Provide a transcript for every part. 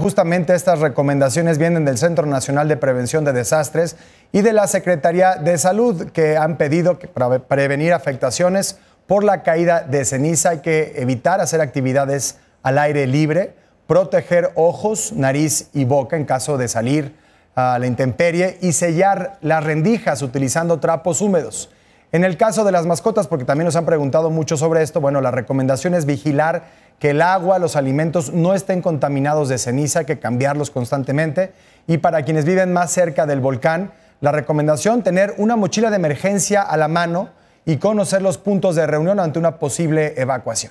Justamente estas recomendaciones vienen del Centro Nacional de Prevención de Desastres y de la Secretaría de Salud, que han pedido que para prevenir afectaciones por la caída de ceniza hay que evitar hacer actividades al aire libre, proteger ojos, nariz y boca en caso de salir a la intemperie y sellar las rendijas utilizando trapos húmedos. En el caso de las mascotas, porque también nos han preguntado mucho sobre esto, bueno, la recomendación es vigilar que el agua, los alimentos no estén contaminados de ceniza, hay que cambiarlos constantemente. Y para quienes viven más cerca del volcán, la recomendación, tener una mochila de emergencia a la mano y conocer los puntos de reunión ante una posible evacuación.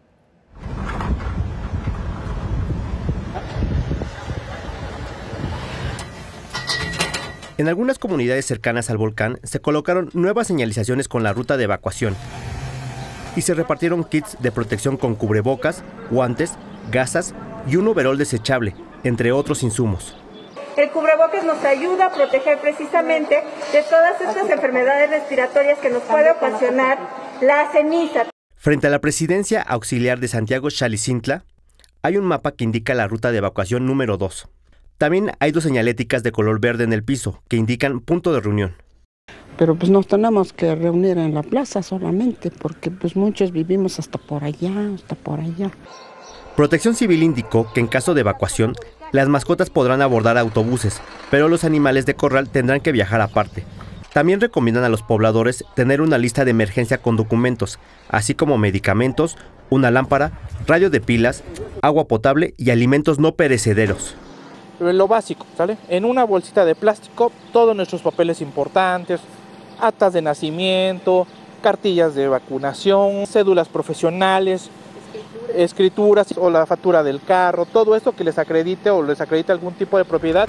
En algunas comunidades cercanas al volcán se colocaron nuevas señalizaciones con la ruta de evacuación y se repartieron kits de protección con cubrebocas, guantes, gasas y un overol desechable, entre otros insumos. El cubrebocas nos ayuda a proteger precisamente de todas estas enfermedades respiratorias que nos puede ocasionar la ceniza. Frente a la Presidencia Auxiliar de Santiago Xalicintla, hay un mapa que indica la ruta de evacuación número 2. También hay 2 señaléticas de color verde en el piso que indican punto de reunión. Pero pues nos tenemos que reunir en la plaza solamente porque pues muchos vivimos hasta por allá. Protección Civil indicó que en caso de evacuación, las mascotas podrán abordar autobuses, pero los animales de corral tendrán que viajar aparte. También recomiendan a los pobladores tener una lista de emergencia con documentos, así como medicamentos, una lámpara, radio de pilas, agua potable y alimentos no perecederos. Lo básico, ¿sale? En una bolsita de plástico, todos nuestros papeles importantes, actas de nacimiento, cartillas de vacunación, cédulas profesionales, escrituras o la factura del carro, todo esto que les acredite o les acredite algún tipo de propiedad.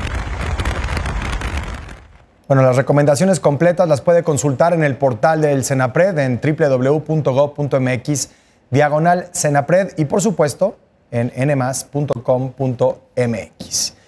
Bueno, las recomendaciones completas las puede consultar en el portal del Senapred en www.gov.mx/Senapred y por supuesto en nmas.com.mx.